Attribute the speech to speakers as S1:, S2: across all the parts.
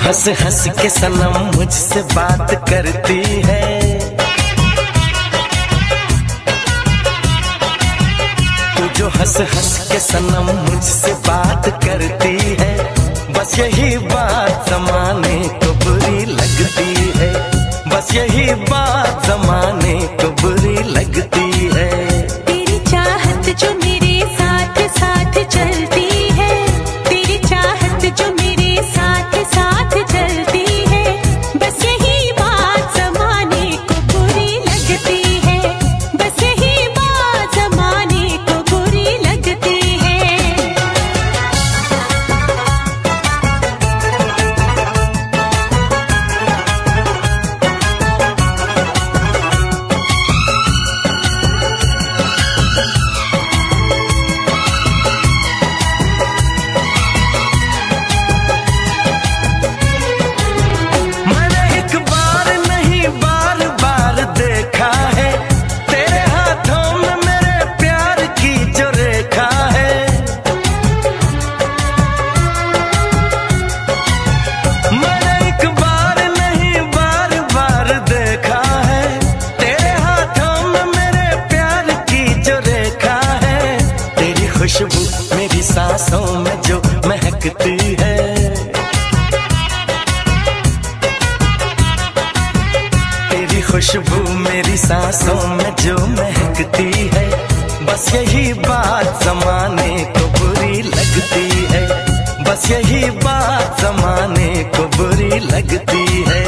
S1: हंस हंस के सनम मुझसे बात करती है। तू जो हंस हंस के सनम मुझसे बात करती है, बस यही बात ज़माने को बुरी लगती है। बस यही बात ज़माने को बुरी लगती है।
S2: तेरी चाहत जो मेरे साथ साथ चलती है, तेरी चाहत जो मेरे साथ साथ चलती है, बस यही बात ज़माने को बुरी लगती है। बस यही बात ज़माने को बुरी लगती है।
S1: खुशबू मेरी सांसों में जो महकती है, तेरी खुशबू मेरी सांसों में जो महकती है, बस यही बात ज़माने को बुरी लगती है। बस यही बात ज़माने को बुरी लगती है।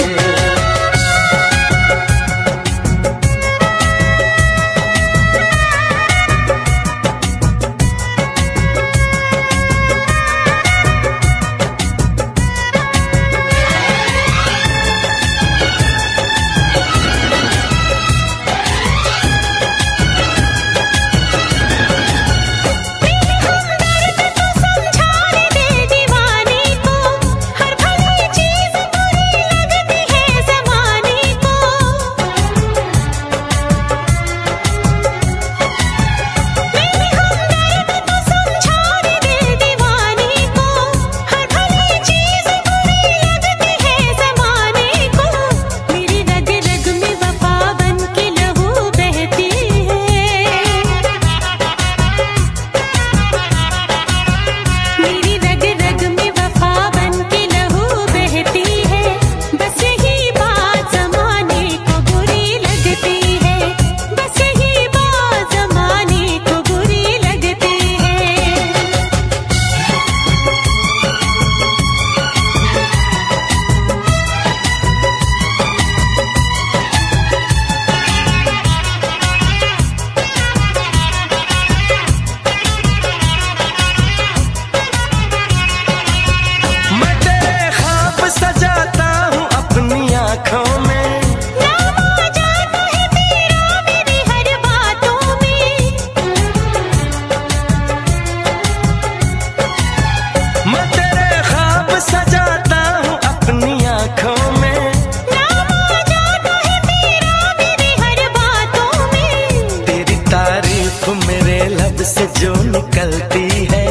S1: से जो निकलती है,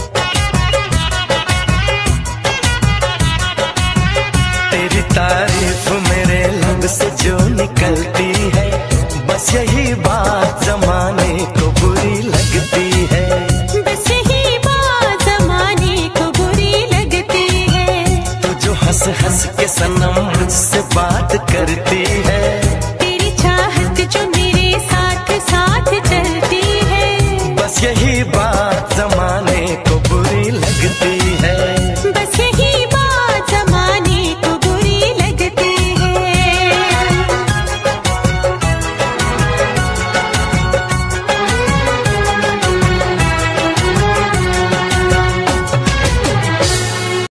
S1: तेरी तारीफ मेरे लब से जो निकलती है, बस यही बात ज़माने को बुरी लगती है।
S2: बस यही बात ज़माने को बुरी लगती है।
S1: तू जो हंस हंस के सनम मुझसे बात करती है,